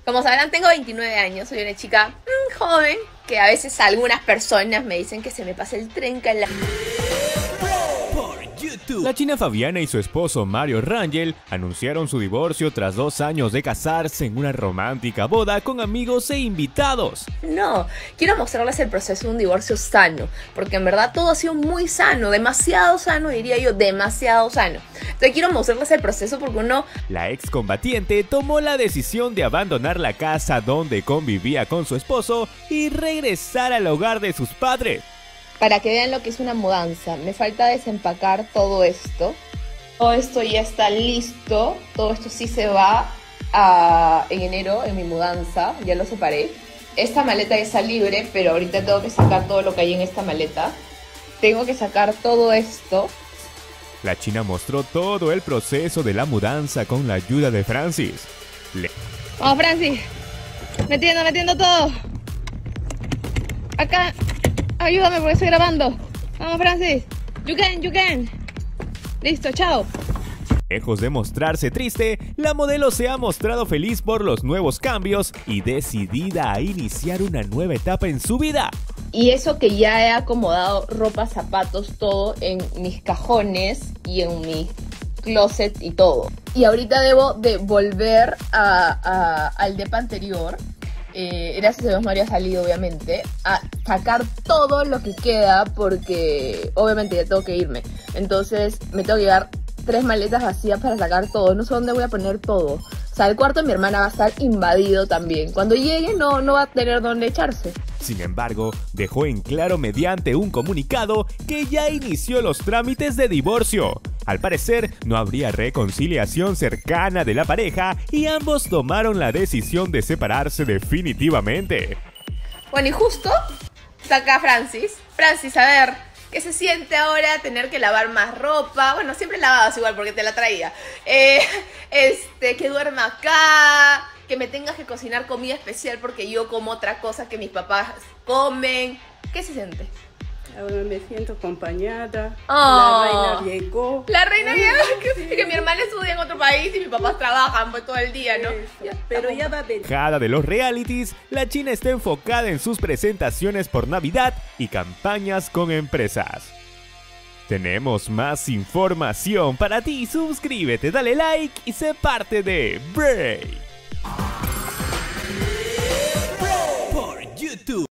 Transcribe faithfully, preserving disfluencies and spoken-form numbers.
Como sabrán, tengo veintinueve años, soy una chica mmm, joven, que a veces algunas personas me dicen que se me pasa el tren con la... La china Fabiana y su esposo Mario Rangel anunciaron su divorcio tras dos años de casarse en una romántica boda con amigos e invitados. No, quiero mostrarles el proceso de un divorcio sano, porque en verdad todo ha sido muy sano, demasiado sano, diría yo, demasiado sano. Entonces quiero mostrarles el proceso porque uno... La excombatiente tomó la decisión de abandonar la casa donde convivía con su esposo y regresar al hogar de sus padres. Para que vean lo que es una mudanza, me falta desempacar todo esto. Todo esto ya está listo, todo esto sí se va a, en enero en mi mudanza, ya lo separé. Esta maleta ya está libre, pero ahorita tengo que sacar todo lo que hay en esta maleta. Tengo que sacar todo esto. La china mostró todo el proceso de la mudanza con la ayuda de Francis. Le... Vamos, Francis, metiendo, metiendo todo. Acá. Ayúdame porque estoy grabando. Vamos, Francis. You can, you can. Listo, chao. Lejos de mostrarse triste, la modelo se ha mostrado feliz por los nuevos cambios y decidida a iniciar una nueva etapa en su vida. Y eso que ya he acomodado ropa, zapatos, todo en mis cajones y en mi closet y todo. Y ahorita debo de volver a, a, al depa anterior. Eh, gracias a Dios Mario ha salido, obviamente, a sacar todo lo que queda porque obviamente ya tengo que irme. Entonces me tengo que llevar tres maletas vacías para sacar todo. No sé dónde voy a poner todo. O sea, el cuarto de mi hermana va a estar invadido también. Cuando llegue no, no va a tener dónde echarse. Sin embargo, dejó en claro mediante un comunicado que ya inició los trámites de divorcio. Al parecer, no habría reconciliación cercana de la pareja y ambos tomaron la decisión de separarse definitivamente. Bueno, y justo está acá Francis. Francis, a ver, ¿qué se siente ahora tener que lavar más ropa? Bueno, siempre lavabas igual porque te la traía. Eh, este, que duerma acá, que me tengas que cocinar comida especial porque yo como otra cosa que mis papás comen. ¿Qué se siente? Ahora me siento acompañada. Oh, la reina llegó. La reina llegó. Que, que mi hermana estudia en otro país y mis papás trabajan pues todo el día, ¿no? Ya, pero ya va a venir. Cada de los realities, la china está enfocada en sus presentaciones por Navidad y campañas con empresas. Tenemos más información para ti. Suscríbete, dale like y sé parte de Break.